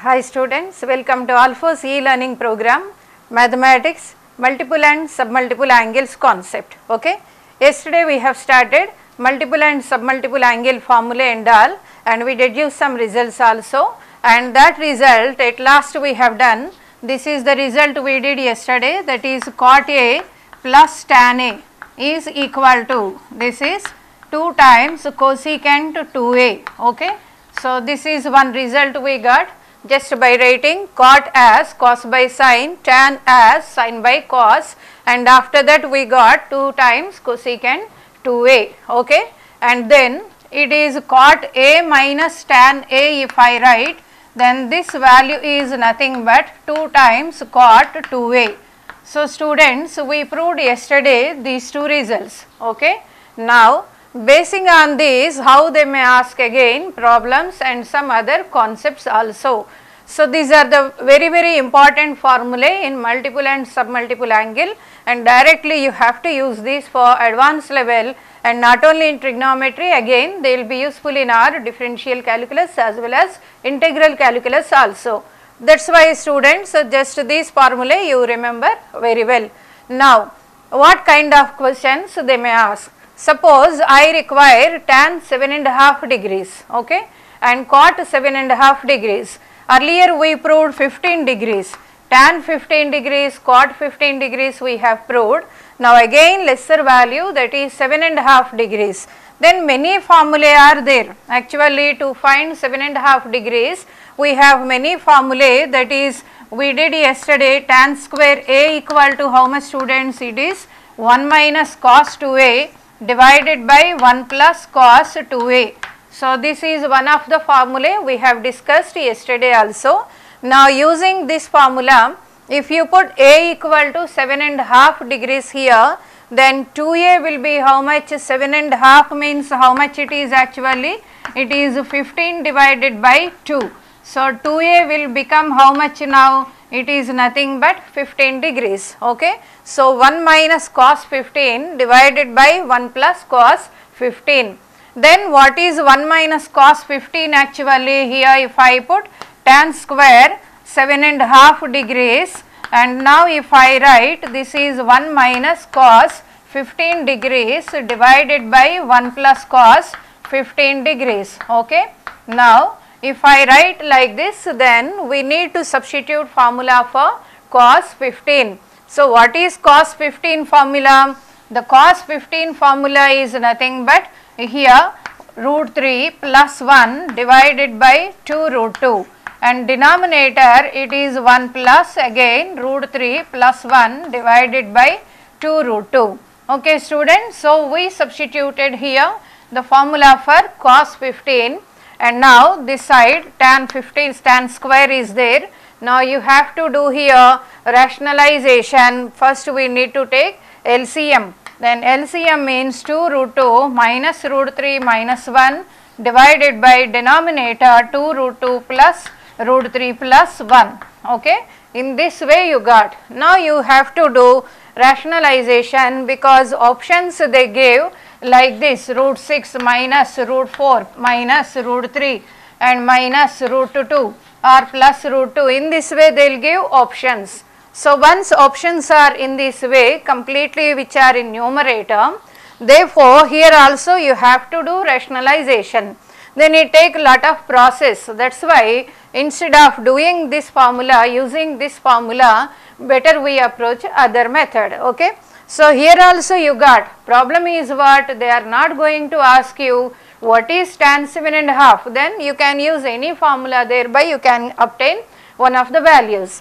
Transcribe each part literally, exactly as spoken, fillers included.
Hi students, welcome to Alphos e-learning program, Mathematics, Multiple and Submultiple Angles concept. Okay. Yesterday we have started multiple and submultiple angle formula and all, and we deduced some results also, and that result at last we have done. This is the result we did yesterday, that is cot A plus tan A is equal to, this is two times cosecant two A. Okay. So, this is one result we got just by writing cot as cos by sin, tan as sin by cos, and after that we got two times cosecant two A. Okay. And then it is cot A minus tan A if I write, then this value is nothing but two times cot two A. So, students, we proved yesterday these two results. Okay. Now, basing on this, how they may ask again problems and some other concepts also. So, these are the very very important formulae in multiple and submultiple angle, and directly you have to use these for advanced level, and not only in trigonometry, again they will be useful in our differential calculus as well as integral calculus also. That is why students, so just these formulae you remember very well. Now, what kind of questions they may ask? Suppose I require tan seven and a half degrees, okay, and cot seven and a half degrees. Earlier we proved fifteen degrees, tan fifteen degrees, cot fifteen degrees we have proved. Now again lesser value, that is seven and a half degrees. Then many formulae are there. Actually to find seven and a half degrees, we have many formulae, that is we did yesterday tan square A equal to how much, students? It is one minus cos two A divided by one plus cos two A. So, this is one of the formulae we have discussed yesterday also. Now, using this formula, if you put A equal to seven and a half degrees here, then two A will be how much? seven and a half means how much it is actually? It is fifteen divided by two. So, two A will become how much now? It is nothing but fifteen degrees. Okay. So, one minus cos fifteen divided by one plus cos fifteen. Then what is one minus cos fifteen actually? Here if I put tan square seven and a half degrees, and now if I write this is one minus cos fifteen degrees divided by one plus cos fifteen degrees. Okay. Now, if I write like this, then we need to substitute formula for cos fifteen. So, what is cos fifteen formula? The cos fifteen formula is nothing but here root three plus one divided by two root two, and denominator it is one plus again root three plus one divided by two root two. Okay, students. So, we substituted here the formula for cos fifteen. And now this side tan fifteen, tan square is there. Now you have to do here rationalization. First we need to take L C M. Then L C M means two root two minus root three minus one divided by denominator two root two plus root three plus one. Okay. In this way you got. Now you have to do rationalization, because options they gave like this: root six minus root four minus root three and minus root two or plus root two. In this way they will give options. So, once options are in this way completely which are in numerator, therefore, here also you have to do rationalization. Then it take lot of process. That is why instead of doing this formula, using this formula, better we approach other method. Okay. So, here also you got, problem is what? They are not going to ask you what is tan seven and a half, then you can use any formula, thereby you can obtain one of the values.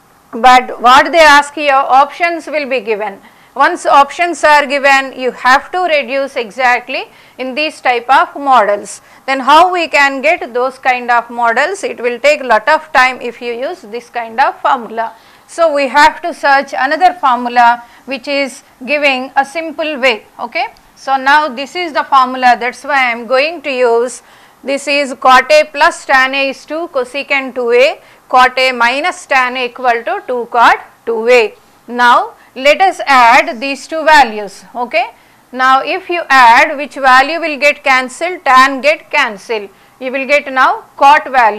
But what they ask here, options will be given. Once options are given, you have to reduce exactly in these type of models. Then how we can get those kind of models? It will take lot of time if you use this kind of formula. So, we have to search another formula which is giving a simple way. Okay. So, now this is the formula, that is why I am going to use, this is cot A plus tan A is two cosecant two A, cot A minus tan A equal to two cot two A. Now, let us add these two values. Okay. Now, if you add, which value will get cancelled? Tan get cancelled. You will get now cot value.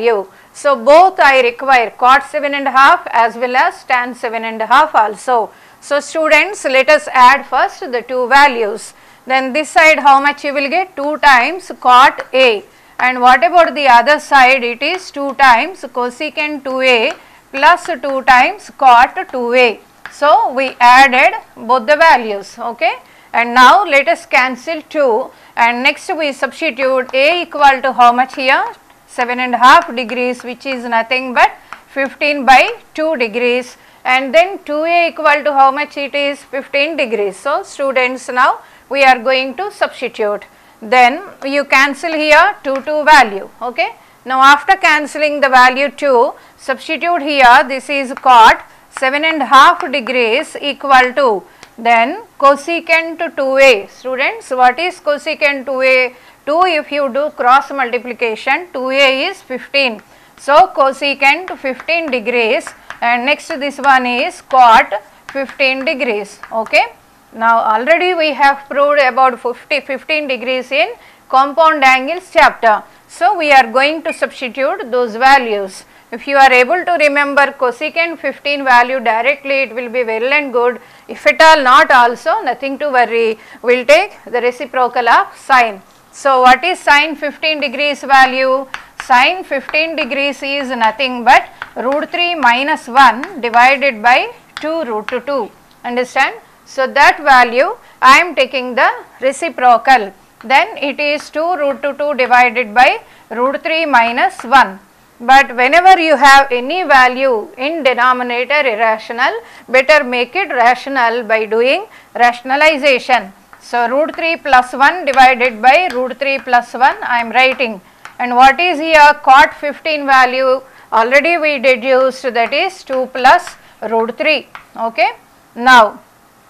So both I require cot seven and a half as well as tan seven and a half also. So students, let us add first the two values. Then this side how much you will get? two times cot A, and what about the other side? It is two times cosecant two A plus two times cot two A. So we added both the values, okay, and now let us cancel two, and next we substitute A equal to how much here? seven and a half degrees, which is nothing but fifteen by two degrees, and then two A equal to how much it is? fifteen degrees. So students, now we are going to substitute. Then you cancel here two two value, okay. Now after cancelling the value two, substitute here, this is cot seven and a half degrees equal to then cosecant two A. Students, what is cosecant two A? two, if you do cross multiplication, two A is fifteen. So cosecant fifteen degrees, and next this one is cot fifteen degrees, okay. Now already we have proved about fifty, fifteen degrees in compound angles chapter. So we are going to substitute those values. If you are able to remember cosecant fifteen value directly, it will be well and good. If at all not also, nothing to worry, we will take the reciprocal of sine. So what is sine fifteen degrees value? Sine fifteen degrees is nothing but root three minus one divided by two root two, understand? So that value I am taking the reciprocal, then it is two root two divided by root three minus one. But whenever you have any value in denominator irrational, better make it rational by doing rationalization. So root three plus one divided by root three plus one I am writing, and what is here? Cot fifteen value already we deduced, that is two plus root three, okay. Now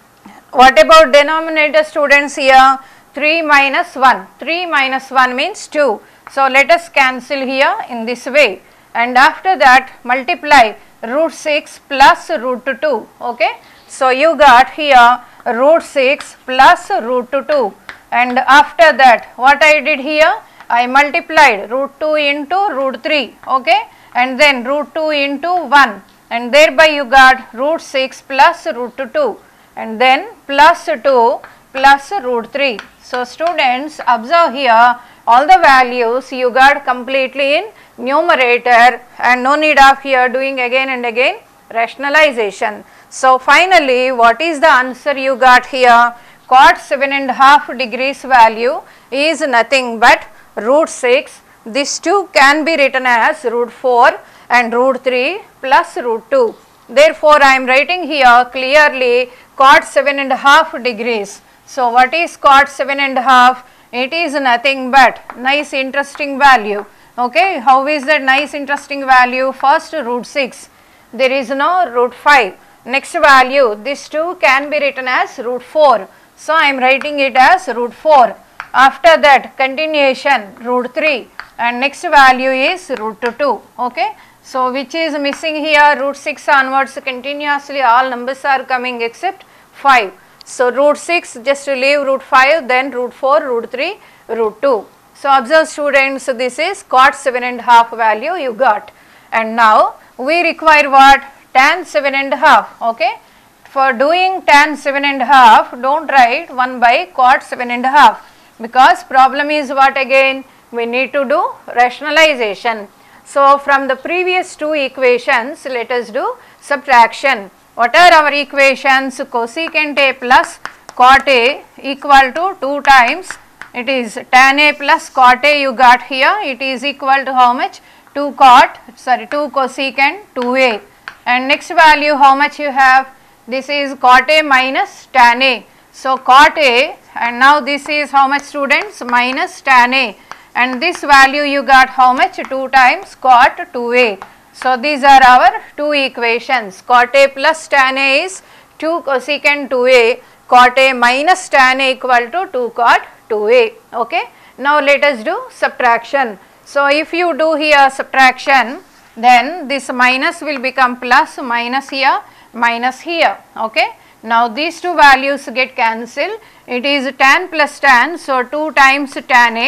what about denominator students here? three minus one, three minus one means two. So let us cancel here in this way, and after that multiply root six plus root two, okay. So you got here root six plus root two, and after that what I did here? I multiplied root two into root three, okay, and then root two into one, and thereby you got root six plus root two, and then plus two plus root three. So students, observe here all the values you got completely in numerator, and no need of here doing again and again rationalization. So finally what is the answer you got here? Cot seven and a half degrees value is nothing but root six. This two can be written as root four and root three plus root two. Therefore I am writing here clearly cot seven and a half degrees. So what is cot seven and a half? It is nothing but nice interesting value, okay. How is that nice interesting value? First root six, there is no root five. Next value, this two can be written as root four. So I am writing it as root four. After that continuation root three, and next value is root two, okay. So which is missing here? Root six onwards continuously all numbers are coming except five. So root six, just leave root five, then root four, root three, root two. So observe students, this is cot seven and a half value you got, and now we require what? Tan seven and a half, okay. For doing tan seven and a half, don't write one by cot seven and a half, because problem is what again? We need to do rationalization. So from the previous two equations, let us do subtraction. What are our equations? Cosecant A plus cot A equal to two times, it is tan A plus cot A you got here, it is equal to how much? two cot, sorry two cosecant two A, and next value how much you have? This is cot A minus tan A. So cot A, and now this is how much students? Minus tan A, and this value you got how much? two times cot two A. So these are our two equations. Cot A plus tan A is two cosecant two A, cot A minus tan A equal to two cot two A, okay. Now let us do subtraction. So if you do here subtraction, then this minus will become plus, minus here, minus here, okay. Now these two values get cancelled, it is tan plus tan, so two times tan A,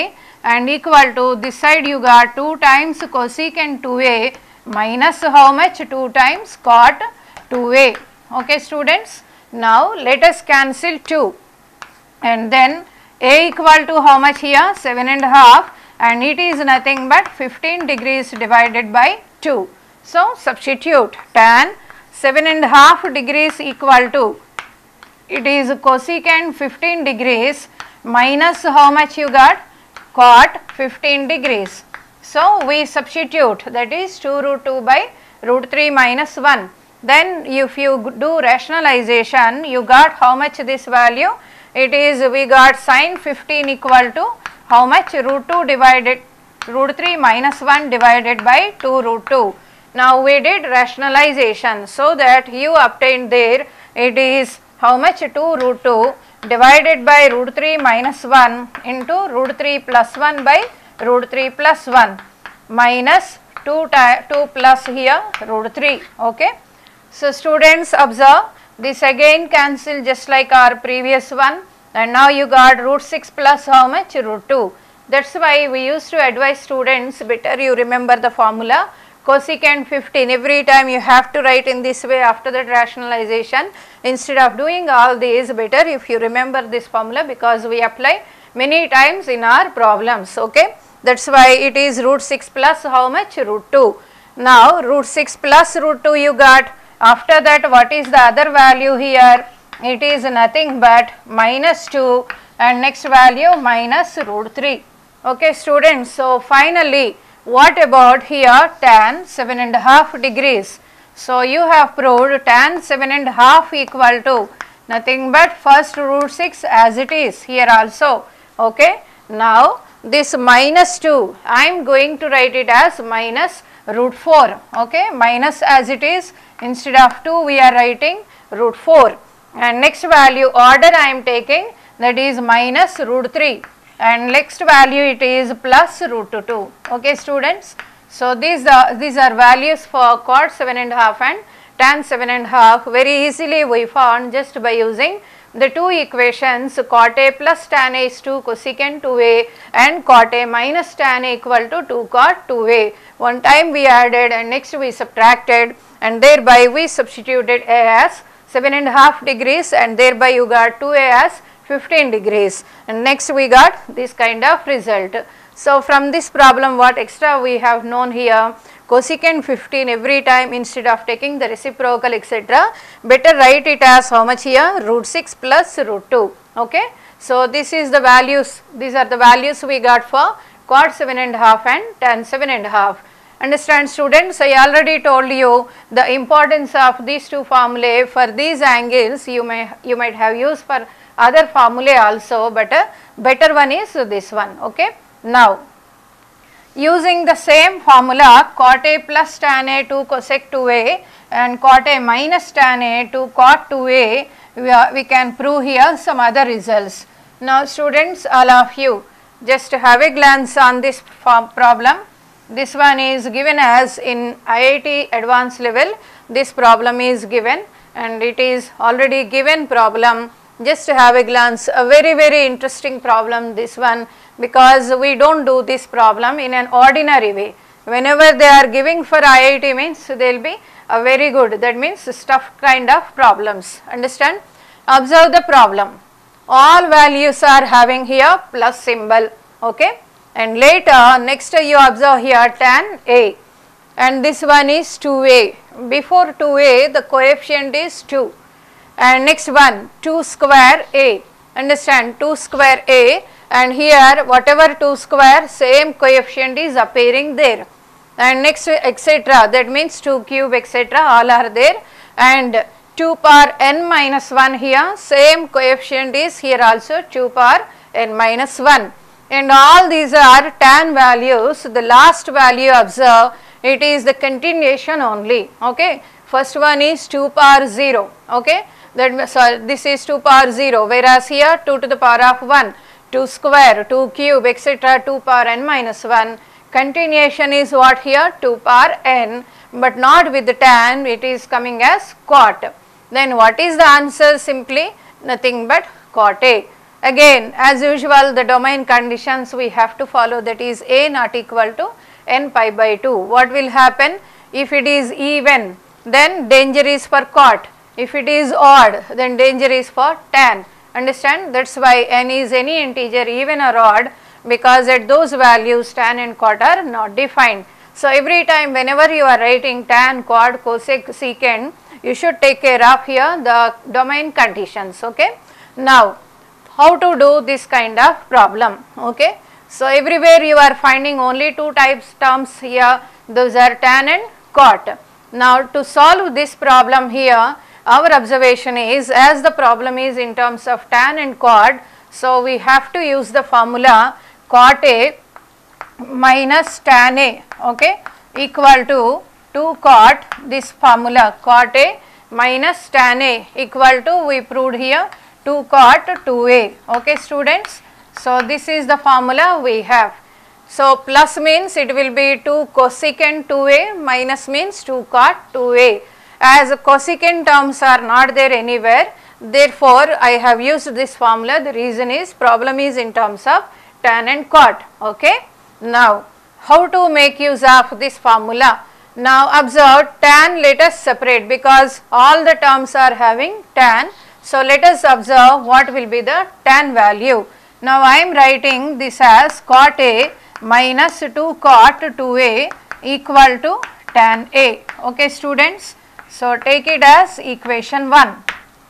and equal to this side you got two times cosecant two a minus how much, two times cot two a. Okay students, now let us cancel two, and then a equal to how much here, seven and a half, and it is nothing but fifteen degrees divided by two. So substitute tan seven and a half degrees equal to, it is cosecant fifteen degrees minus how much you got, cot fifteen degrees. So we substitute, that is two root two by root three minus one. Then if you do rationalization, you got how much this value, it is we got sin fifteen equal to how much, root two divided root three minus one divided by two root two. Now we did rationalization, so that you obtained there, it is how much, two root two divided by root three minus one into root three plus one by root three plus one minus two, two plus here root three. Okay. So students observe, this again cancel just like our previous one, and now you got root six plus how much, root two. That is why we used to advise students, better you remember the formula cosecant fifteen, every time you have to write in this way after that rationalization. Instead of doing all these, better if you remember this formula, because we apply many times in our problems. Okay, that is why it is root six plus how much, root two. Now root six plus root two you got, after that what is the other value here, it is nothing but minus two, and next value minus root three. Okay students, so finally what about here, tan seven and a half degrees. So you have proved tan seven and a half equal to nothing but first root six as it is here also. Okay, now this minus two, I am going to write it as minus root four. Okay, minus as it is, instead of two we are writing root four, and next value order I am taking, that is minus root three, and next value it is plus root two. Okay students, so these are these are values for cot seven and a half and tan seven and a half. Very easily we found just by using the two equations, cot a plus tan a is two cosecant two a, and cot a minus tan a equal to two cot two a. One time we added and next we subtracted, and thereby we substituted a as seven and a half degrees, and thereby you got two a as fifteen degrees, and next we got this kind of result. So from this problem what extra we have known here, cosecant fifteen, every time instead of taking the reciprocal etc, better write it as how much here, root six plus root two. Okay, so this is the values, these are the values we got for cot seven and a half and tan seven and a half. Understand students, I already told you the importance of these two formulae. For these angles you may you might have used for other formulae also, but a better one is this one. Okay, now using the same formula, cot a plus tan a two cosec two a and cot a minus tan a two cot two a, we, are, we can prove here some other results. Now students, all of you just have a glance on this problem. This one is given as in I I T advanced level, this problem is given, and it is already given problem. Just have a glance, a very very interesting problem this one, because we do not do this problem in an ordinary way. Whenever they are giving for I I T means they will be a very good, that means stuff kind of problems. Understand? Observe the problem. All values are having here plus symbol. Okay, and later next you observe here tan a, and this one is two a. Before two a the coefficient is two, and next one two square a. Understand, two square a, and here whatever two square same coefficient is appearing there, and next etc, that means two cube etc, all are there, and two power n minus one here same coefficient is here also two power n minus one, and all these are tan values. The last value observe, it is the continuation only. Okay, first one is two power zero. Okay, that so this is two power zero, whereas here two to the power of one, two square, two cube etc, two power n minus one. Continuation is what here, two power n, but not with the tan, it is coming as cot. Then what is the answer? Simply nothing but cot a. Again, as usual, the domain conditions we have to follow, that is A not equal to n pi by two. What will happen? If it is even, then danger is for cot. If it is odd, then danger is for tan. Understand? That is why n is any integer, even or odd, because at those values tan and cot are not defined. So, every time whenever you are writing tan, quad, cosec, secant, you should take care of here the domain conditions. Okay. Now, how to do this kind of problem? Okay. So, everywhere you are finding only two types terms here, those are tan and cot. Now, to solve this problem here, our observation is, as the problem is in terms of tan and cot, so we have to use the formula cot A minus tan A, okay, equal to two cot, this formula cot A minus tan A equal to, we proved here, two cot two A, okay students. So, this is the formula we have. So, plus means it will be two cosecant two A, minus means two cot two A. As cosecant terms are not there anywhere, therefore, I have used this formula. The reason is problem is in terms of tan and cot. Okay. Now, how to make use of this formula? Now, observe tan, let us separate because all the terms are having tan. So, let us observe what will be the tan value. Now, I am writing this as cot A minus two cot two A equal to tan A. Okay, students. So, take it as equation one.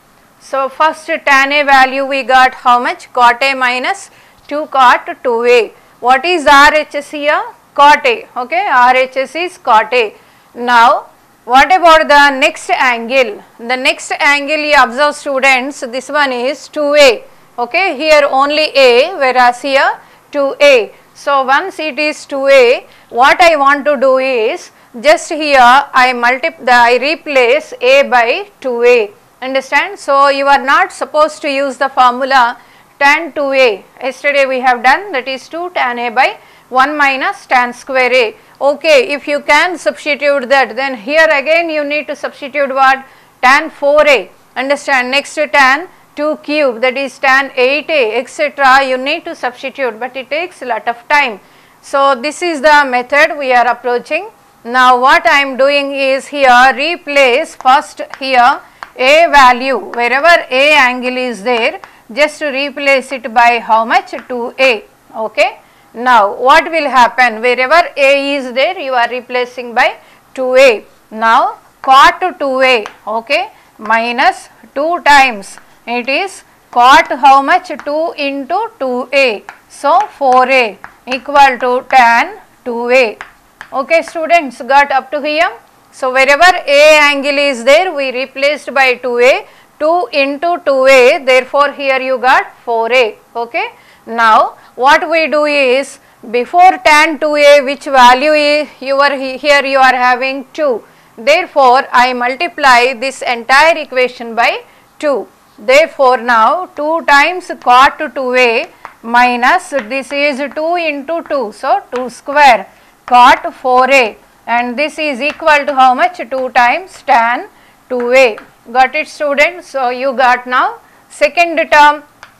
So, first tan A value we got how much? Cot A minus two cot two A. What is R H S here? Cot A. Okay, R H S is cot A. Now, what about the next angle? The next angle you observe students, this one is two A. Okay, here only A, whereas here two A. So, once it is two A, what I want to do is, just here I multiply, I replace A by two A. Understand? So, you are not supposed to use the formula tan two A. Yesterday we have done, that is two tan A by one minus tan square A. Okay, if you can substitute that, then here again you need to substitute what? Tan four A. Understand? Next tan two cube, that is tan eight A, et cetera. You need to substitute, but it takes a lot of time. So, this is the method we are approaching. Now, what I am doing is here replace first here A value, wherever A angle is there, just to replace it by how much? two A. Okay. Now, what will happen? Wherever A is there, you are replacing by two A. Now, cot two A, okay, minus two times, it is cot how much? two into two A. So, four A equal to tan two A. Okay, students, got up to here. So, wherever A angle is there, we replaced by two A, two into two A, therefore, here you got four A. Okay. Now, what we do is, before tan two A, which value is you are here you are having two. Therefore, I multiply this entire equation by two. Therefore, now two times cot two A minus this is two into two. So, two square cot four A, and this is equal to how much? two times tan two A. Got it, students? So, you got now second term.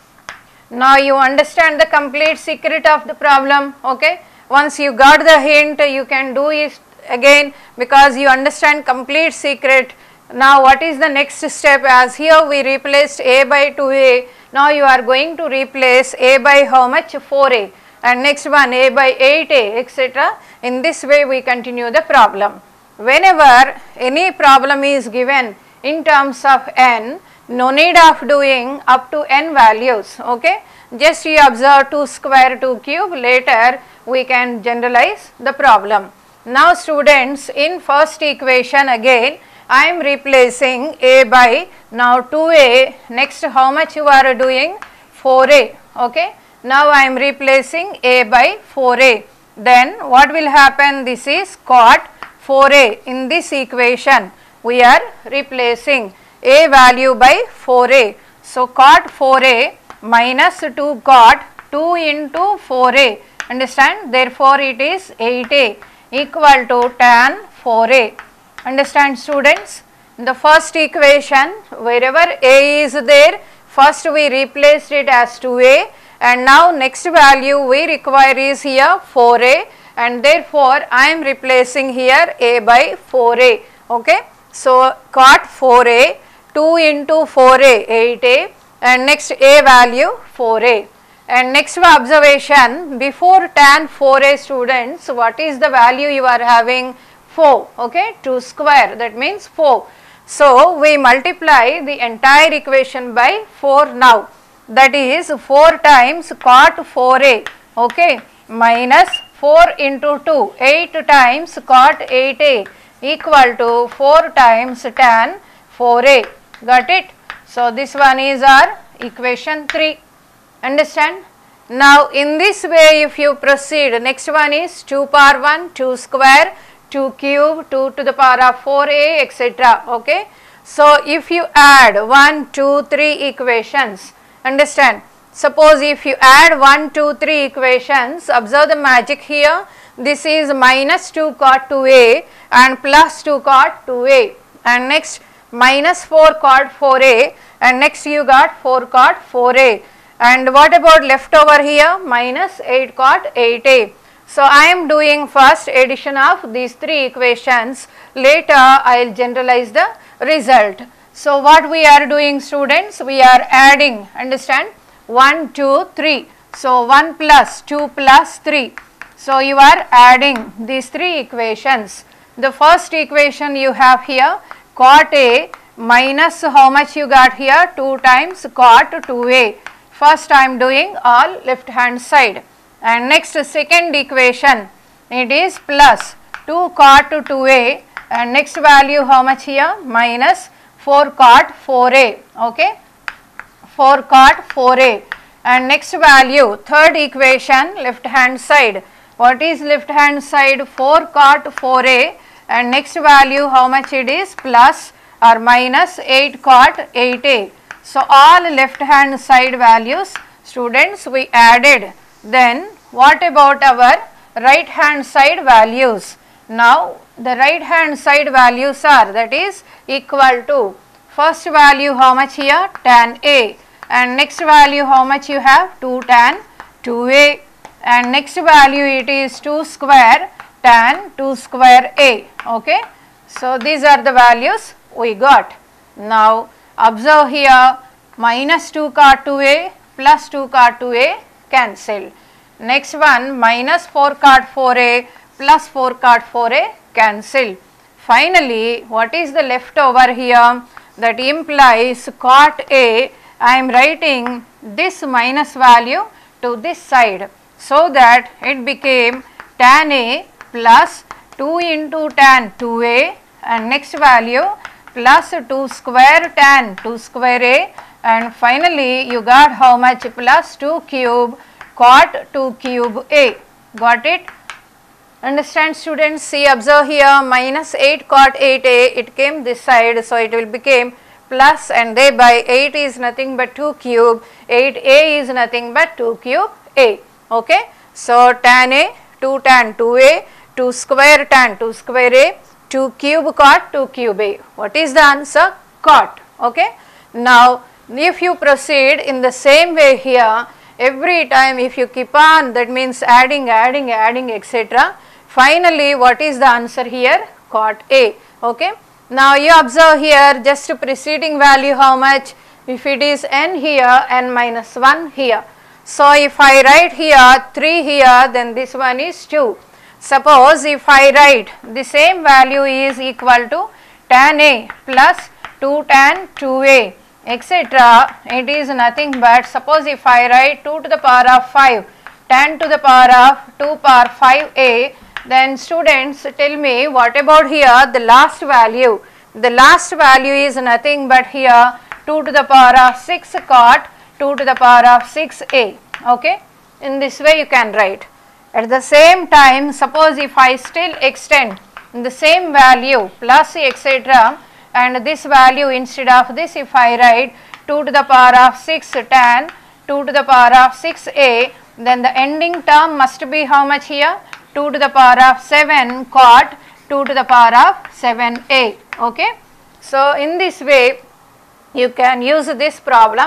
Now, you understand the complete secret of the problem. Okay. Once you got the hint, you can do it again because you understand complete secret. Now, what is the next step? As here we replaced A by two A. Now, you are going to replace A by how much? four A, and next one A by eight A, et cetera. In this way we continue the problem. Whenever any problem is given in terms of n, no need of doing up to n values. Okay. Just you observe two square, two cube, later we can generalize the problem. Now, students, in first equation again I am replacing A by now two A, next how much you are doing? four A. Okay. Now, I am replacing A by four A. Then what will happen? This is cot four A. In this equation we are replacing A value by four A. So, cot four A minus two cot two into four A. Understand? Therefore, it is eight A equal to tan four A. Understand, students? In the first equation, wherever A is there, first we replaced it as two a, and now next value we require is here four a, and therefore I am replacing here a by four a. Okay. So cot four a, two into four a, eight a, and next a value four a. And next observation, before tan four a students, what is the value you are having? four, okay, two square, that means four. So we multiply the entire equation by four now, that is four times cot four a, okay, minus four into two, eight times cot eight a equal to four times tan four a, got it? So this one is our equation three, understand? Now in this way if you proceed, next one is two power one, two square, two cube, two to the power of four a, etc. Okay. So if you add one, two, three equations, understand? Suppose if you add one, two, three equations, observe the magic here. This is minus two cot two a and plus two cot two a, and next minus four cot four a, and next you got four cot four a, and what about left over here? Minus eight cot eight a. So I am doing first addition of these three equations, later I will generalize the result. So what we are doing students? We are adding, understand? one, two, three. So one plus two plus three. So you are adding these three equations. The first equation you have here cot a minus how much you got here? two times cot two a. First I am doing all left hand side, and next second equation it is plus two cot two a, and next value how much here? Minus four cot four a, okay, four cot four a, and next value third equation left hand side. What is left hand side? four cot four a, and next value how much it is? Plus or minus eight cot eight a. So all left hand side values students we added. Then what about our right hand side values? Now the right hand side values are, that is equal to first value how much here? Tan a, and next value how much you have? two tan two a, and next value it is two square tan two square a, okay. So these are the values we got. Now observe here, minus two cot two a plus two cot two a cancelled. Next one minus four cot four a plus four cot four a cancelled. Finally what is the left over here? That implies cot a, I am writing this minus value to this side, so that it became tan a plus two into tan two a, and next value plus two square tan two square a, and finally you got how much? Plus two cube cot two cube a. Got it? Understand students? See, observe here, minus eight cot eight a, it came this side, so it will become plus, and thereby eight is nothing but two cube, eight a is nothing but two cube a, okay. So tan a, two tan two a, two square tan two square a, two cube cot two cube a. What is the answer? Cot, okay. Now if you proceed in the same way here, every time if you keep on, that means adding, adding, adding, etc. Finally what is the answer here? Cot a, okay. Now you observe here, just preceding value how much? If it is n here, n minus one here. So if I write here three here, then this one is two. Suppose if I write the same value is equal to tan a plus two tan two a, etc. It is nothing but, suppose if I write two to the power of five tan to the power of two power five a, then students tell me what about here the last value? The last value is nothing but here two to the power of six cot two to the power of six a, okay. In this way you can write. At the same time, suppose if I still extend the same value plus etc., and this value instead of this if I write two to the power of six tan two to the power of six a, then the ending term must be how much here? two to the power of seven cot two to the power of seven a, okay. So in this way you can use this problem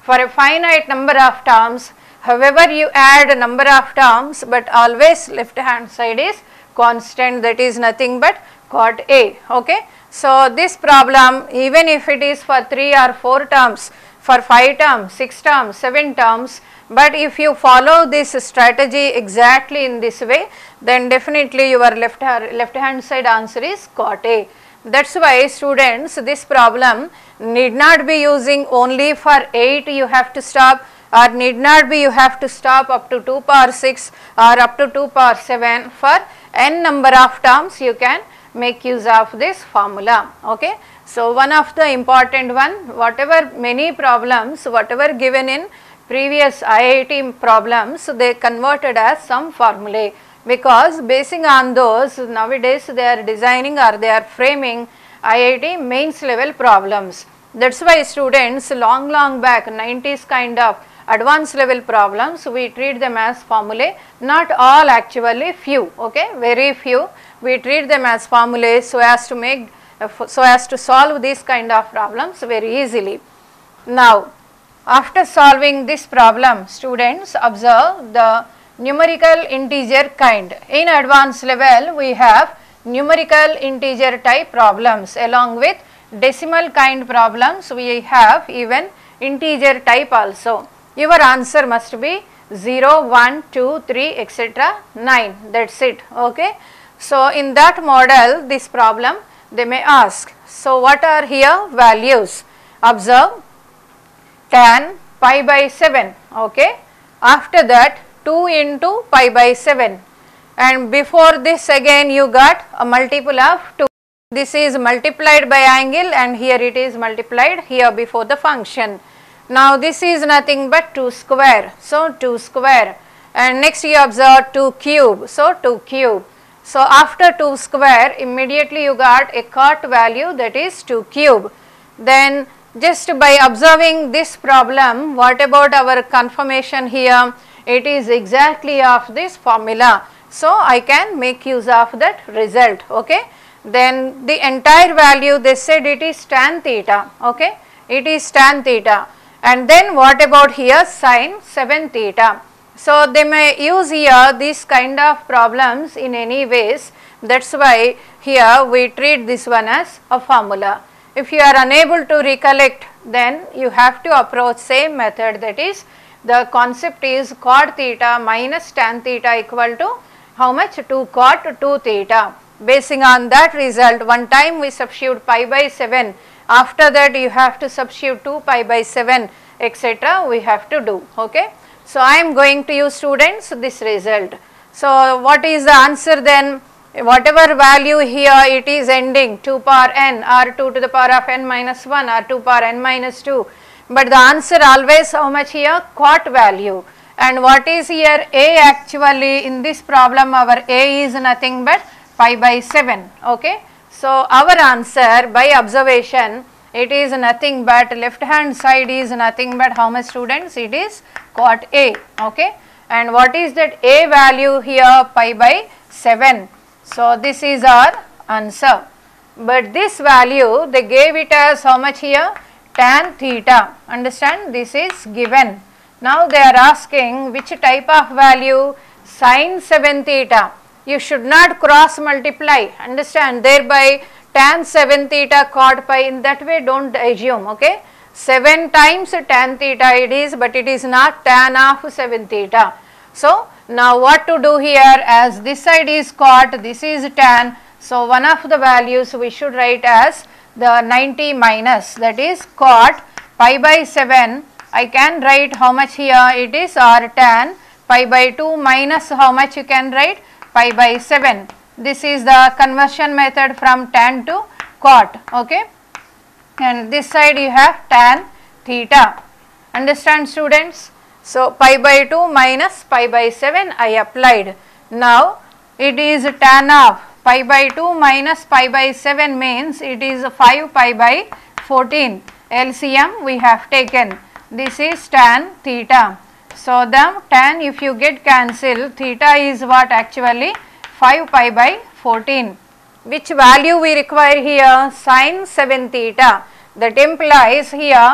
for a finite number of terms, however you add a number of terms, but always left hand side is constant, that is nothing but cot A. Okay. So, this problem, even if it is for three or four terms, for five terms, six terms, seven terms, but if you follow this strategy exactly in this way, then definitely your left, left hand side answer is cot A. That is why students, this problem need not be using only for eight you have to stop, or need not be you have to stop up to two power six or up to two power seven. For n number of terms you can make use of this formula. Okay. So, one of the important one, whatever many problems, whatever given in previous I I T problems, they converted as some formulae, because basing on those nowadays they are designing or they are framing I I T mains level problems. That is why students long long back nineties kind of advanced level problems, we treat them as formulae, not all actually, few, okay, very few, we treat them as formulae so as to make, uh, so as to solve these kind of problems very easily. Now, after solving this problem, students observe the numerical integer kind. In advanced level, we have numerical integer type problems, along with decimal kind problems, we have even integer type also. Your answer must be zero, one, two, three, et cetera, nine, that is it. Okay. So, in that model, this problem they may ask. So, what are here values? Observe tan pi by seven. Okay. After that, two into pi by seven, and before this again you got a multiple of two. This is multiplied by angle, and here it is multiplied here before the function. Now, this is nothing but two square. So, two square, and next you observe two cube. So, two cube. So, after two square, immediately you got a cot value, that is two cube. Then just by observing this problem, what about our confirmation here? It is exactly of this formula. So, I can make use of that result. Okay. Then the entire value they said it is tan theta. Okay. It is tan theta. And then what about here sin seven theta. So, they may use here these kind of problems in any ways, that is why here we treat this one as a formula. If you are unable to recollect, then you have to approach same method, that is the concept is cot theta minus tan theta equal to how much? two cot two theta. Basing on that result, one time we substitute pi by seven, after that you have to substitute two pi by seven, et cetera, we have to do. Okay. So, I am going to use students this result. So, what is the answer then? Whatever value here it is ending two power n or two to the power of n minus one or two power n minus two, but the answer always how much here? Cot value. And what is here a? Actually in this problem our a is nothing but pi by seven. Okay. So, our answer by observation, it is nothing but left hand side is nothing but how much students? It is cot A. Okay. And what is that a value here? Pi by seven. So, this is our answer. But this value they gave it as how much here? Tan theta. Understand, this is given. Now, they are asking which type of value? Sin seven theta. You should not cross multiply, understand, thereby tan seven theta cot pi, in that way do not assume. Okay. seven times tan theta it is, but it is not tan of seven theta. So, now what to do here? As this side is cot, this is tan. So, one of the values we should write as the ninety minus, that is cot pi by seven. I can write how much here? It is or tan pi by two minus how much you can write? Pi by seven. This is the conversion method from tan to cot. Okay. And this side you have tan theta. Understand students? So, pi by two minus pi by seven I applied. Now, it is tan of pi by two minus pi by seven means it is five pi by fourteen. L C M we have taken. This is tan theta. So, the tan if you get cancel, theta is what actually? five pi by fourteen. Which value we require here? Sin seven theta. That implies here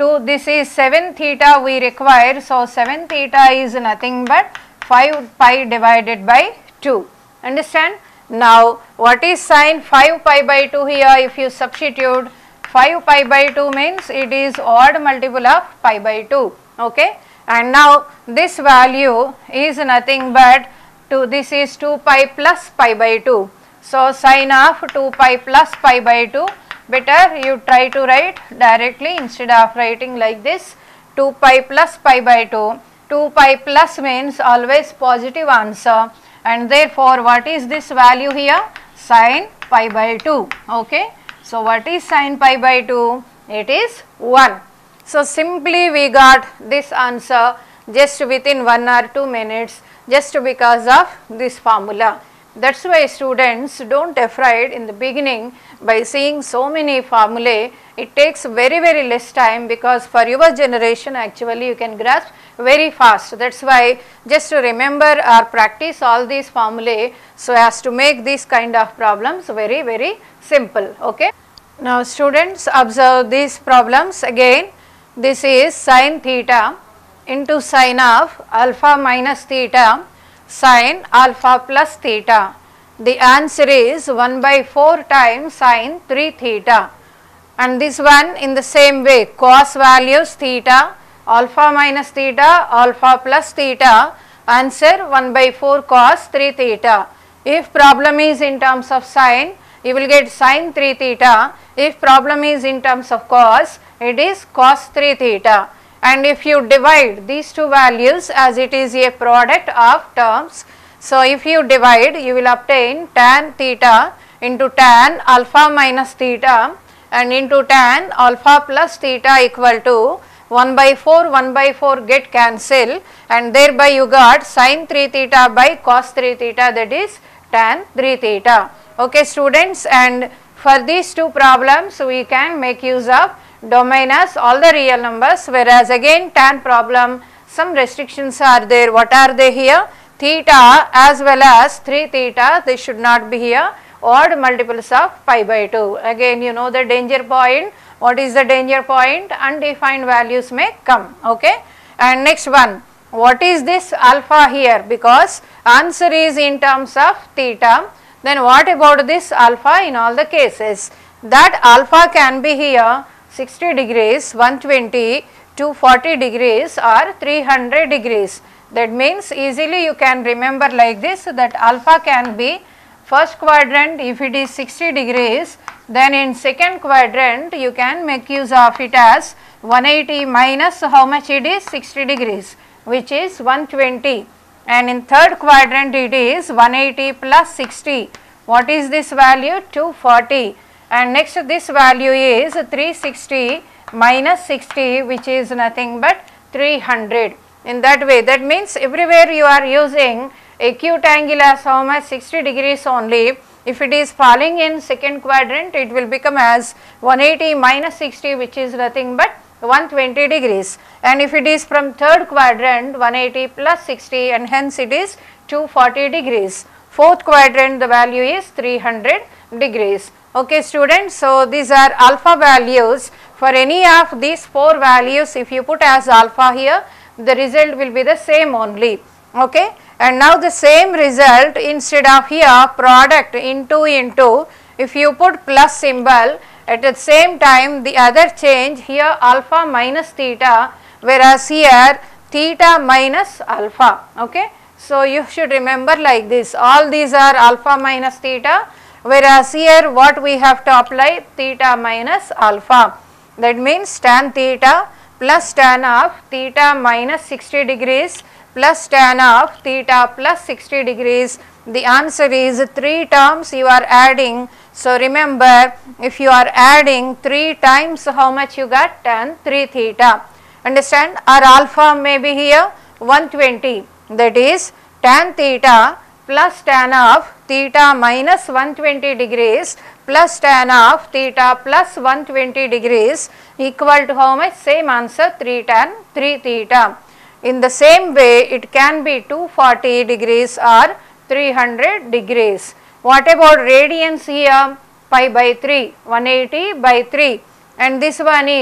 to this is seven theta we require. So, seven theta is nothing but five pi divided by two. Understand? Now, what is sin five pi by two here? If you substitute, five pi by two means it is odd multiple of pi by two. Okay? And now this value is nothing but two, this is two pi plus pi by two. So, sin of two pi plus pi by two, better you try to write directly instead of writing like this, two pi plus pi by two. two pi plus means always positive answer, and therefore what is this value here? Sin pi by two. Okay. So, what is sin pi by two? It is one. So, simply we got this answer just within one or two minutes just because of this formula. That is why students do not afraid in the beginning by seeing so many formulae. It takes very very less time, because for your generation actually you can grasp very fast. That is why just to remember or practice all these formulae so as to make these kind of problems very very simple. Okay. Now students, observe these problems again. This is sin theta into sin of alpha minus theta sin alpha plus theta. The answer is one by four times sin three theta, and this one in the same way, cos values theta, alpha minus theta, alpha plus theta, answer one by four cos three theta. If problem is in terms of sin, you will get sin three theta. If problem is in terms of cos, it is cos three theta. And if you divide these two values, as it is a product of terms, so if you divide, you will obtain tan theta into tan alpha minus theta and into tan alpha plus theta equal to one by four, one by four get cancel, and thereby you got sin three theta by cos three theta, that is tan three theta. Okay students, and for these two problems we can make use of domain as all the real numbers, whereas again tan problem some restrictions are there. What are they here? Theta as well as three theta, they should not be here odd multiples of pi by two. Again you know the danger point. What is the danger point? Undefined values may come. Okay. And next one, what is this alpha here? Because answer is in terms of theta, then what about this alpha in all the cases? That alpha can be here sixty degrees, one twenty, two forty degrees or three hundred degrees. That means easily you can remember like this, that alpha can be first quadrant if it is sixty degrees, then in second quadrant you can make use of it as one eighty minus how much it is sixty degrees, which is one twenty, and in third quadrant it is one eighty plus sixty. What is this value? two forty, and next this value is three sixty minus sixty, which is nothing but three hundred. In that way, that means everywhere you are using acute angle as how much sixty degrees only. If it is falling in second quadrant, it will become as one eighty minus sixty, which is nothing but one twenty degrees, and if it is from third quadrant, one eighty plus sixty, and hence it is two forty degrees. Fourth quadrant, the value is three hundred degrees. Okay students, so these are alpha values. For any of these four values, if you put as alpha here, the result will be the same only. Okay. And now the same result, instead of here product into into, if you put plus symbol, at the same time the other change here alpha minus theta, whereas here theta minus alpha. Okay. So you should remember like this, all these are alpha minus theta, whereas here what we have to apply? Theta minus alpha. That means tan theta plus tan of theta minus sixty degrees plus tan of theta plus sixty degrees. The answer is three terms you are adding. So remember, if you are adding three times, how much you got? Tan three theta. Understand? Our alpha may be here one twenty, that is tan theta plus tan of theta minus one twenty degrees plus tan of theta plus one twenty degrees equal to how much? Same answer, three tan three theta. In the same way, it can be two forty degrees or three hundred degrees. What about radians here? Pi by three, one eighty by three, and this one is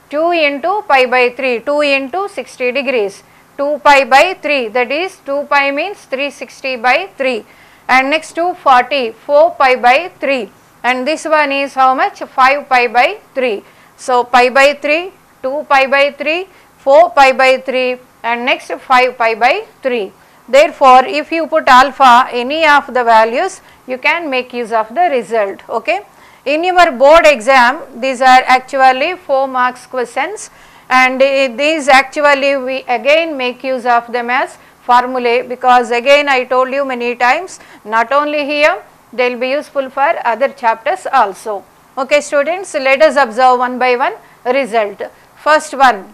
two into pi by three, two into sixty degrees, two pi by three, that is two pi means three hundred sixty by three, and next two forty, four pi by three, and this one is how much, five pi by three. So, pi by three, two pi by three, four pi by three, and next five pi by three. Therefore, if you put alpha any of the values, you can make use of the result. Okay. In your board exam, these are actually four marks questions, and uh, these actually we again make use of them as formulae, because again I told you many times, not only here, they will be useful for other chapters also. Okay students, let us observe one by one result. First one,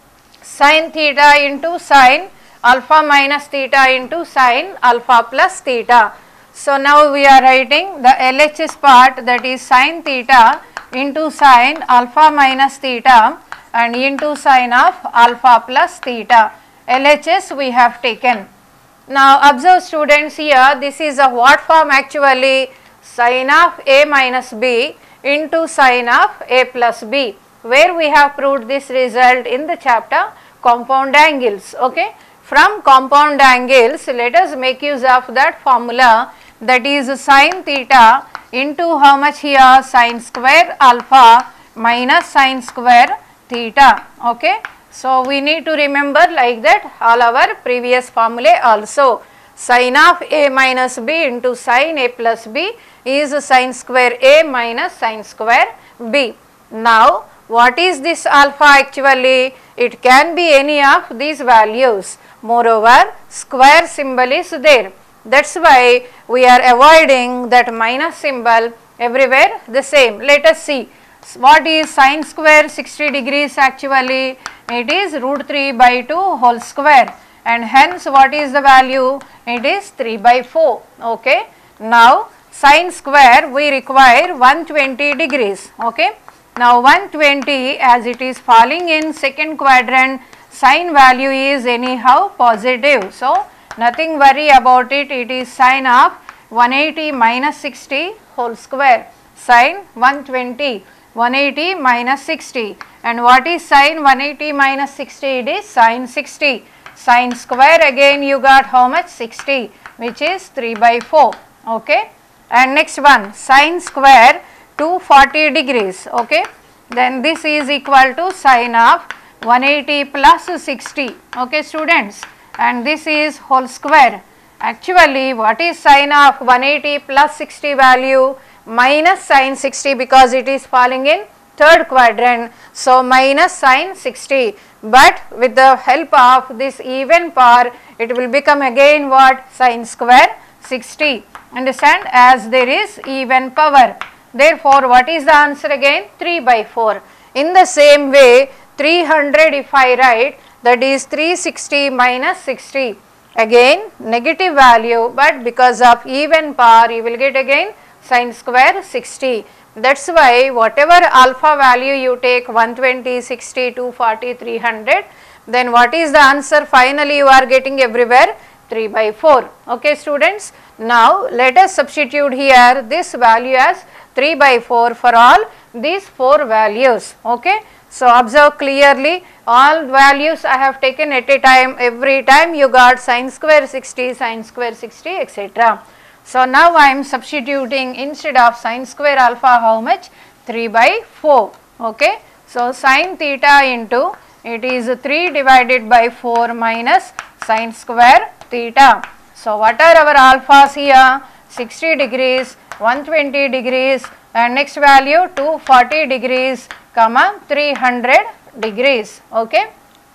sin theta into sin alpha minus theta into sin alpha plus theta. So, now we are writing the L H S part, that is sin theta into sin alpha minus theta and into sin of alpha plus theta. L H S we have taken. Now, observe students here, this is a what form actually, sin of a minus b into sin of a plus b, where we have proved this result in the chapter compound angles. Okay. From compound angles, let us make use of that formula, that is sin theta into how much here, sin square alpha minus sin square theta. Okay. So, we need to remember like that all our previous formulae also. Sin of a minus b into sin a plus b is sin square a minus sin square b. Now, what is this alpha actually? It can be any of these values. Moreover, square symbol is there. That is why we are avoiding that minus symbol everywhere the same. Let us see. What is sin square sixty degrees actually? It is root three by two whole square, and hence what is the value? It is three by four. Okay. Now, sin square we require one hundred twenty degrees. Okay. Now, one hundred twenty, as it is falling in second quadrant, sin value is anyhow positive. So, nothing worry about it, it is sin of one hundred eighty minus sixty whole square, sin one hundred twenty, one hundred eighty minus sixty, and what is sin one hundred eighty minus sixty? It is sin sixty. Sin square again you got how much? sixty, which is three by four. Okay. And next one, sin square two hundred forty degrees. Okay. Then this is equal to sin of one hundred eighty plus sixty. Okay students, and this is whole square. Actually, what is sin of one hundred eighty plus sixty value? Minus sin sixty, because it is falling in third quadrant. So, minus sin sixty, but with the help of this even power, it will become again what? Sin square sixty. Understand, as there is even power. Therefore, what is the answer again? three by four. In the same way, three hundred if I write, that is three hundred sixty minus sixty. Again negative value, but because of even power, you will get again sin square sixty. That is why whatever alpha value you take, one hundred twenty, sixty, two hundred forty, three hundred, then what is the answer finally you are getting everywhere? three by four. Okay students. Now, let us substitute here this value as three by four for all these four values. Okay. So, observe clearly, all values I have taken at a time, every time you got sin square sixty, sin square sixty, et cetera. So, now I am substituting instead of sin square alpha how much? three by four. Okay. So, sin theta into, it is three divided by four minus sin square theta. So, what are our alphas here? sixty degrees, one hundred twenty degrees, and next value two hundred forty degrees, comma three hundred degrees. Okay.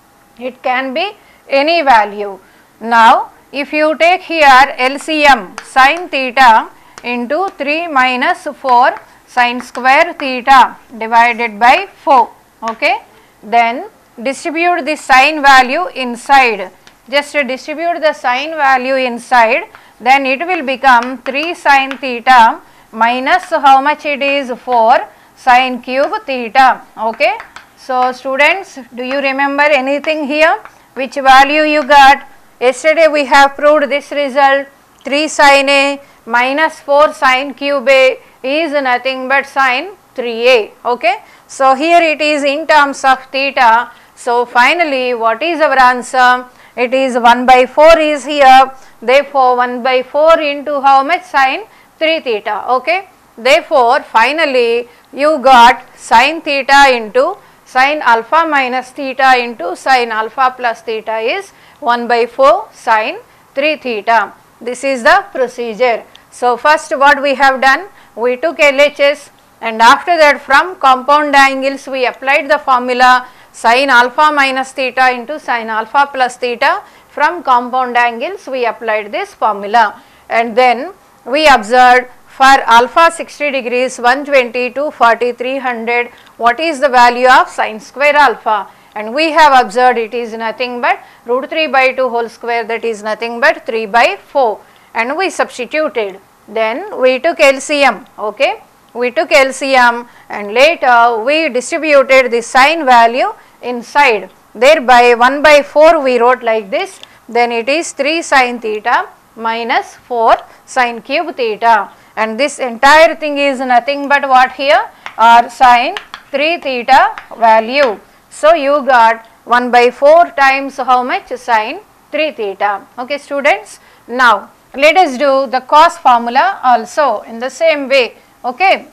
It can be any value. Now, if you take here L C M, sin theta into three minus four sin square theta divided by four. Okay. Then distribute the sin value inside. Just distribute the sin value inside, then it will become three sin theta minus how much it is? four sin cube theta. Okay. So, students, do you remember anything here? Which value you got? Yesterday we have proved this result, three sin A minus four sin cube A is nothing but sin three a. Okay. So here it is in terms of theta. So finally what is our answer? It is one by four is here. Therefore one by four into how much? Sin three theta. Okay. Therefore finally you got sin theta into sin alpha minus theta into sin alpha plus theta is one by four sin three theta. This is the procedure. So first what we have done? We took L H S, and after that from compound angles we applied the formula sin alpha minus theta into sin alpha plus theta. From compound angles we applied this formula, and then we observed for alpha sixty degrees, one twenty to forty-three hundred, what is the value of sin square alpha? And we have observed it is nothing but root three by two whole square, that is nothing but three by four, and we substituted. Then we took L C M. Okay. We took L C M, and later we distributed the sin value inside. Thereby one by four we wrote like this. Then it is three sin theta minus four sin cube theta, and this entire thing is nothing but what here? Or sin three theta value. So you got one by four times how much? Sin three theta. Okay students. Now let us do the cos formula also in the same way. Okay.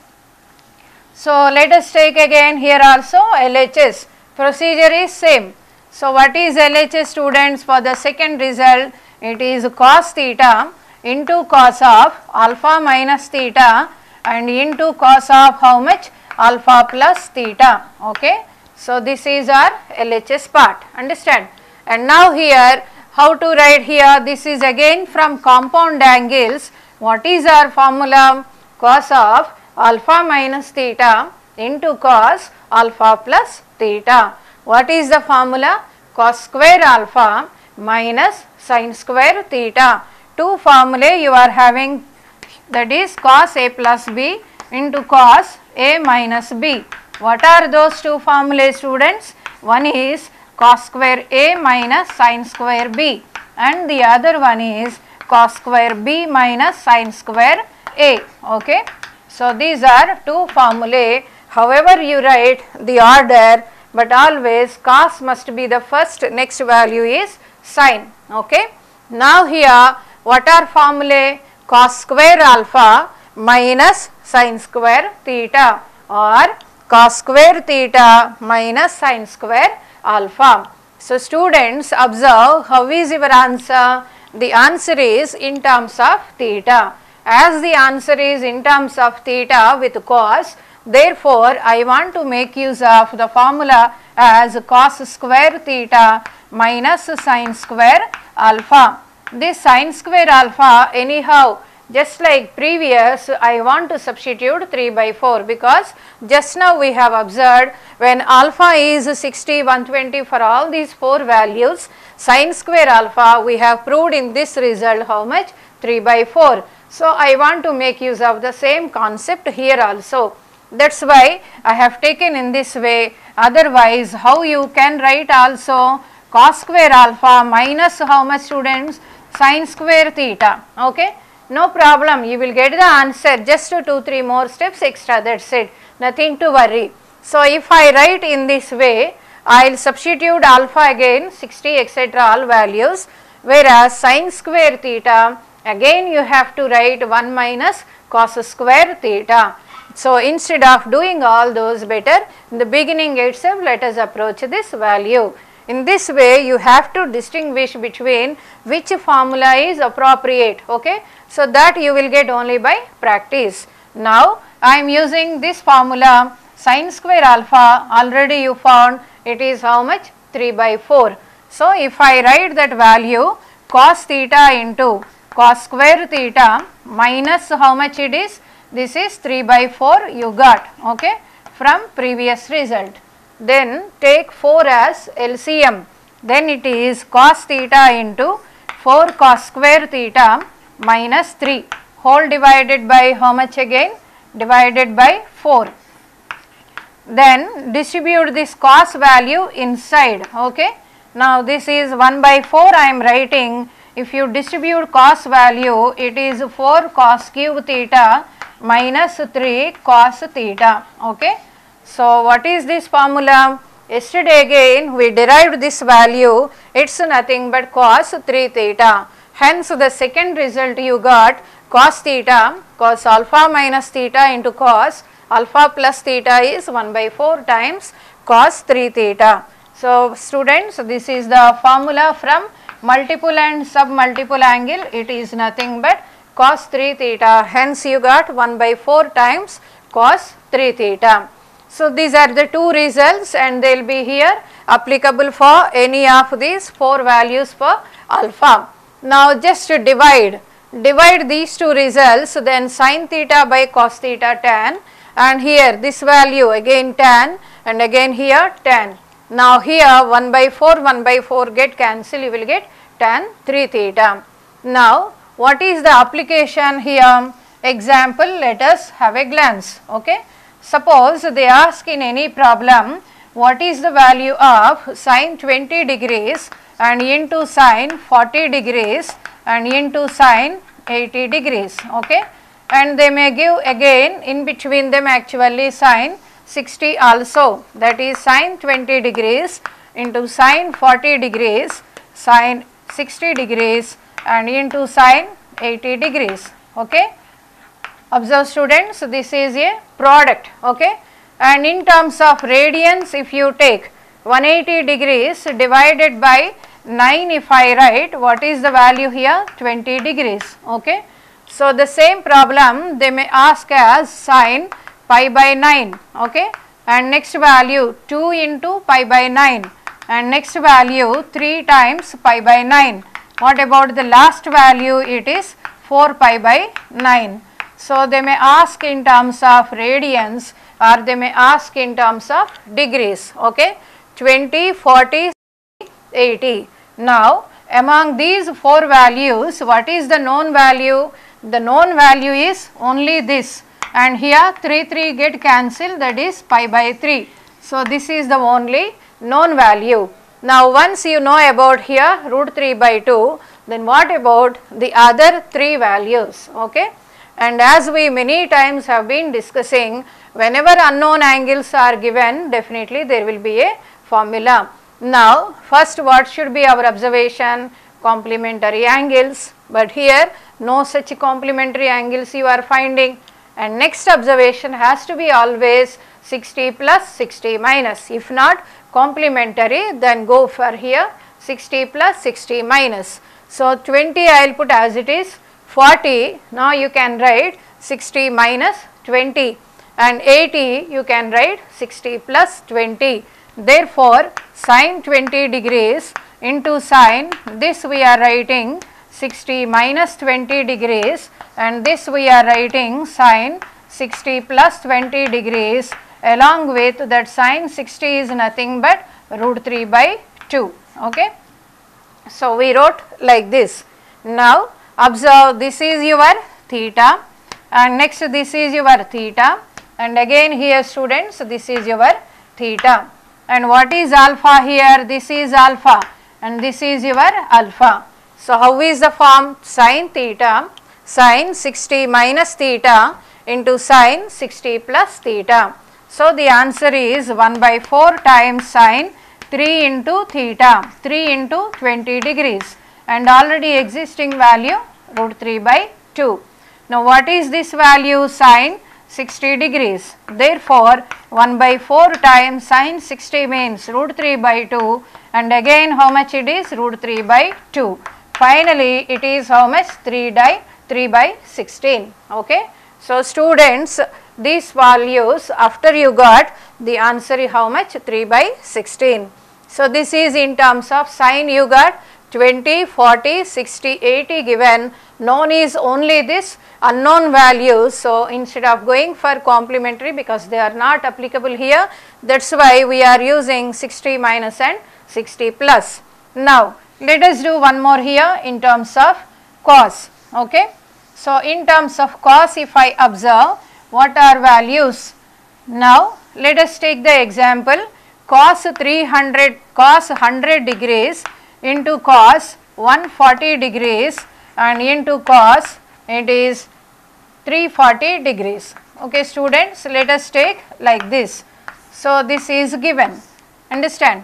So let us take again here also L H S. Procedure is same. So what is L H S students for the second result? It is cos theta into cos of alpha minus theta and into cos of how much? Alpha plus theta. Okay. So this is our L H S part. Understand? And now here how to write here? This is again from compound angles. What is our formula? Cos of alpha minus theta into cos alpha plus theta. What is the formula? Cos square alpha minus sin square theta. Two formulae you are having, that is cos A plus B into cos A minus B. What are those two formulae students? One is cos square A minus sin square B, and the other one is cos square B minus sin square A. Okay. So these are two formulae. However you write the order, but always cos must be the first, next value is sin. Okay. Now here what are formulae? Cos square alpha minus sin square theta, or cos square theta minus sin square alpha. So students observe how is your answer? The answer is in terms of theta. As the answer is in terms of theta with cos, therefore I want to make use of the formula as cos square theta minus sin square alpha. This sin square alpha anyhow, just like previous, I want to substitute three by four, because just now we have observed when alpha is sixty, one twenty, for all these four values, sin square alpha we have proved in this result how much? three by four. So I want to make use of the same concept here also. That is why I have taken in this way. Otherwise how you can write also cos square alpha minus how much students? Sin square theta. Okay. No problem, you will get the answer, just two three more steps extra, that is it, nothing to worry. So if I write in this way, I will substitute alpha again sixty etc all values, whereas sin square theta again you have to write one minus cos square theta. So instead of doing all those, better in the beginning itself let us approach this value. In this way you have to distinguish between which formula is appropriate. Okay. So that you will get only by practice. Now I am using this formula sin square alpha, already you found it is how much? three by four. So if I write that value cos theta into cos square theta minus how much it is? This is three by four you got, okay, from previous result. Then take four as L C M. Then it is cos theta into four cos square theta minus three, whole divided by how much again? Divided by four. Then distribute this cos value inside. Okay. Now this is one by four I am writing. If you distribute cos value, it is four cos cube theta minus three cos theta. Okay. So, what is this formula? Yesterday again we derived this value, it is nothing but cos three theta. Hence, the second result you got cos theta, cos alpha minus theta into cos alpha plus theta is one by four times cos three theta. So, students, this is the formula from multiple and submultiple angle, it is nothing but cos three theta. Hence, you got one by four times cos three theta. So, these are the two results and they will be here applicable for any of these four values for alpha. Now, just divide, divide these two results, then sin theta by cos theta tan, and here this value again tan and again here tan. Now, here one by four, one by four get cancel, you will get tan three theta. Now, what is the application here? Example, let us have a glance. Okay. Suppose they ask in any problem, what is the value of sin twenty degrees and into sin forty degrees and into sin eighty degrees. Okay. And they may give again in between them actually sin sixty also, that is sin twenty degrees into sin forty degrees, sin sixty degrees and into sin eighty degrees. Okay. Observe students, this is a product. Okay. And in terms of radians, if you take one hundred eighty degrees divided by nine, if I write, what is the value here? twenty degrees. Okay. So, the same problem they may ask as sin pi by nine. Okay. And next value two into pi by nine and next value three times pi by nine. What about the last value? It is four pi by nine. So, they may ask in terms of radians or they may ask in terms of degrees. Okay. twenty, forty, eighty. Now, among these four values, what is the known value? The known value is only this, and here three, three get cancelled, that is pi by three. So, this is the only known value. Now, once you know about here root three by two, then what about the other three values? Okay. And as we many times have been discussing, whenever unknown angles are given, definitely there will be a formula. Now, first what should be our observation? Complementary angles, but here no such complementary angles you are finding. And next observation has to be always sixty plus sixty minus. If not complementary, then go for here sixty plus sixty minus. So, twenty I will put as it is, forty, now you can write sixty minus twenty, and eighty you can write sixty plus twenty. Therefore, sin twenty degrees into sin, this we are writing sixty minus twenty degrees, and this we are writing sin sixty plus twenty degrees, along with that sin sixty is nothing but root three by two. Okay. So, we wrote like this. Now, observe, this is your theta and next this is your theta, and again here students this is your theta, and what is alpha here? This is alpha and this is your alpha. So, how is the form? Sin theta, sin sixty minus theta into sin sixty plus theta. So, the answer is one by four times sin three into theta, three into twenty degrees, and already existing value root three by two. Now, what is this value? Sin sixty degrees. Therefore, one by four times sin sixty means root three by two, and again how much it is? Root three by two. Finally, it is how much? three by three by sixteen. Okay. So, students, these values after you got the answer is how much? three by sixteen. So, this is in terms of sin you got twenty, forty, sixty, eighty given, known is only this unknown values. So, instead of going for complementary, because they are not applicable here, that is why we are using sixty minus and sixty plus. Now, let us do one more here in terms of cos. Okay. So, in terms of cos, if I observe what are values? Now, let us take the example cos three hundred, cos one hundred degrees into cos one hundred forty degrees and into cos it is three hundred forty degrees. Okay students, let us take like this. So this is given, understand.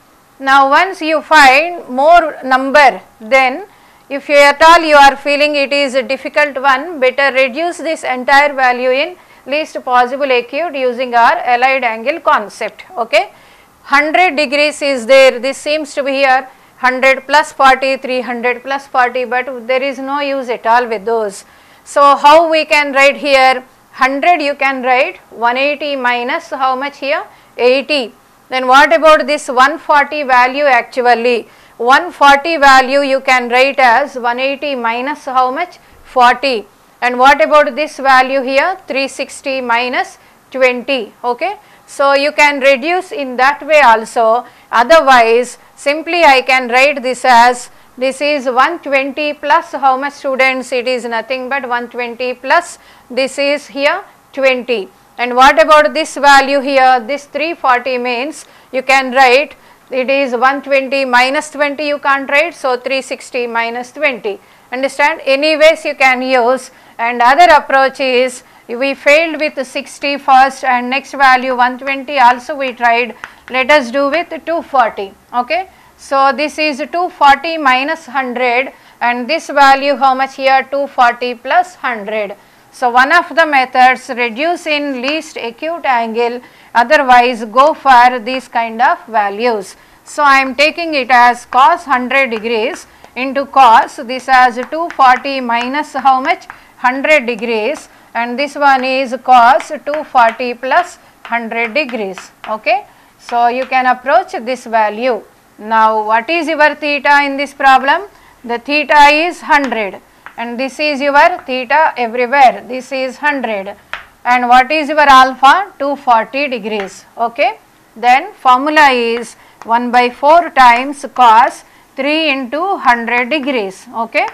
Now once you find more number, then if you at all you are feeling it is a difficult one, better reduce this entire value in least possible acute using our allied angle concept. Okay, one hundred degrees is there, this seems to be here one hundred plus forty, three hundred plus forty, but there is no use at all with those. So how we can write here? one hundred you can write one hundred eighty minus how much here? eighty. Then what about this one hundred forty value? Actually one hundred forty value you can write as one hundred eighty minus how much? forty. And what about this value here? three hundred sixty minus twenty. Okay, so you can reduce in that way also. Otherwise simply I can write this as, this is one hundred twenty plus how much students? It is nothing but one hundred twenty plus this is here twenty. And what about this value here? This three hundred forty means you can write it is one hundred twenty minus twenty, you can't write, so three hundred sixty minus twenty. Understand? Anyways you can use. And other approach is, we failed with sixty first and next value one hundred twenty also we tried, let us do with two hundred forty. Okay, so this is two hundred forty minus one hundred, and this value how much here? two hundred forty plus one hundred. So one of the methods, reduce in least acute angle, otherwise go for these kind of values. So I am taking it as cos one hundred degrees into cos, this as two hundred forty minus how much? one hundred degrees, and this one is cos two hundred forty plus one hundred degrees. Okay, so you can approach this value. Now what is your theta in this problem? The theta is one hundred, and this is your theta everywhere, this is one hundred, and what is your alpha? two hundred forty degrees. Okay, then formula is one by four times cos three into one hundred degrees. Okay,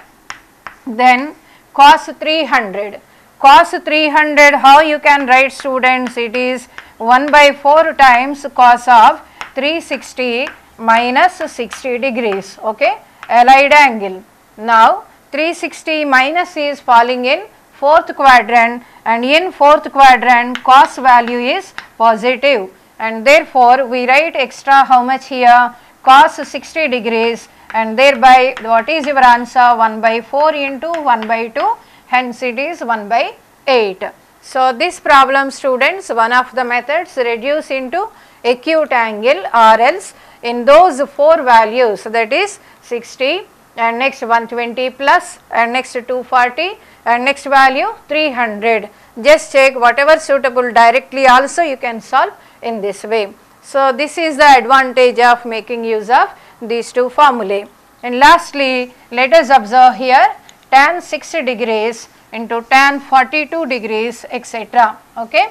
then cos three hundred, cos three hundred how you can write students? It is one by four times cos of three hundred sixty minus sixty degrees. Okay, allied angle. Now three hundred sixty minus is falling in fourth quadrant, and in fourth quadrant cos value is positive, and therefore we write extra how much here? Cos sixty degrees, and thereby what is your answer? one by four into one by two, hence it is one by eight. So this problem students, one of the methods, reduce into acute angle, or else in those four values, that is sixty, and next one hundred twenty plus, and next two hundred forty, and next value three hundred. Just check whatever suitable directly also you can solve in this way. So this is the advantage of making use of these two formulae. And lastly, let us observe here tan sixty degrees into tan forty-two degrees, et cetera. Okay.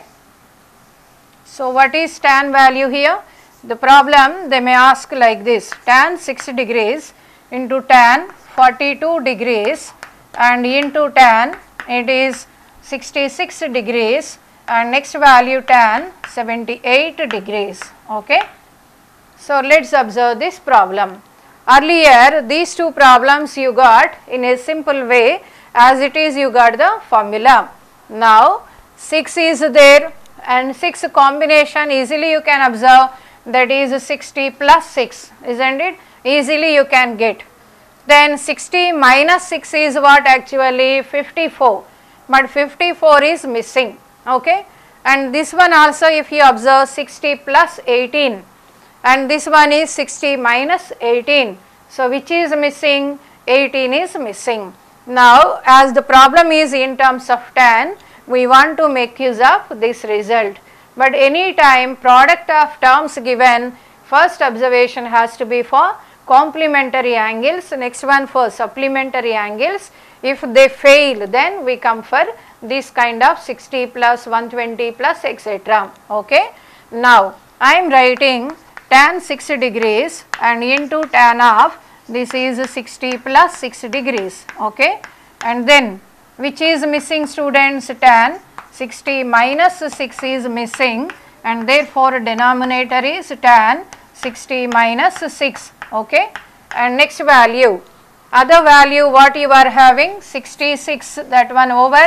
So what is tan value here? The problem they may ask like this: tan sixty degrees into tan forty-two degrees, and into tan it is sixty-six degrees, and next value tan seventy-eight degrees. Okay. So let us observe this problem. Earlier these two problems you got in a simple way, as it is you got the formula. Now six is there, and six combination easily you can observe, that is sixty plus six, isn't it? Easily you can get. Then sixty minus six is what? Actually fifty-four, but fifty-four is missing. Okay, and this one also if you observe sixty plus eighteen, and this one is sixty minus eighteen. So which is missing? eighteen is missing. Now as the problem is in terms of tan, we want to make use of this result. But any time product of terms given, first observation has to be for complementary angles, next one for supplementary angles. If they fail, then we come for this kind of sixty plus one hundred twenty plus, et cetera. Okay. Now I am writing tan sixty degrees and into tan of this is sixty plus six degrees. Okay. And then which is missing students? Tan sixty minus six is missing, and therefore denominator is tan sixty minus six. Okay. And next value, other value what you are having? sixty-six, that one over,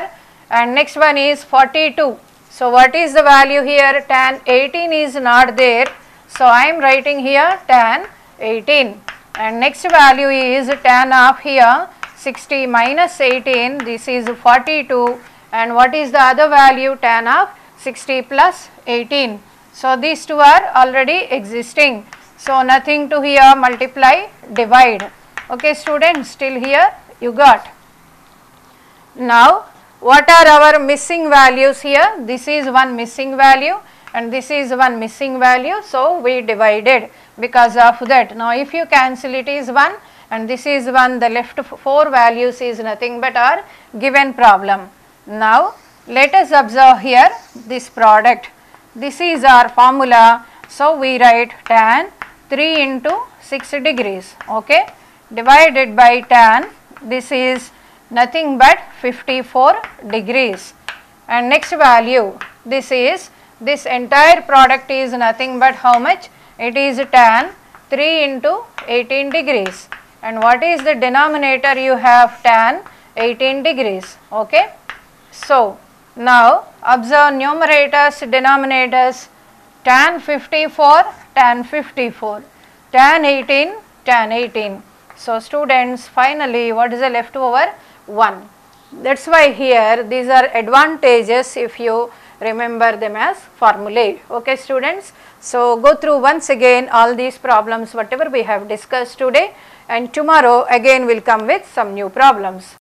and next one is forty-two. So what is the value here? Tan eighteen is not there. So I am writing here tan eighteen, and next value is tan of here sixty minus eighteen, this is forty-two, and what is the other value? Tan of sixty plus eighteen. So these two are already existing. So nothing to here multiply, divide. Okay students, still here you got. Now what are our missing values here? This is one missing value and this is one missing value. So we divided because of that. Now if you cancel, it is one and this is one, the left four values is nothing but our given problem. Now let us observe here this product. This is our formula. So we write tan three into six degrees, okay, divided by tan, this is nothing but fifty-four degrees, and next value, this is, this entire product is nothing but how much? It is tan three into eighteen degrees, and what is the denominator? You have tan eighteen degrees, okay. So now observe numerators, denominators, tan fifty-four, tan fifty-four, tan eighteen, tan eighteen. So students, finally what is the left over? one. That is why here these are advantages if you remember them as formulae, okay students. So go through once again all these problems whatever we have discussed today, and tomorrow again we will come with some new problems.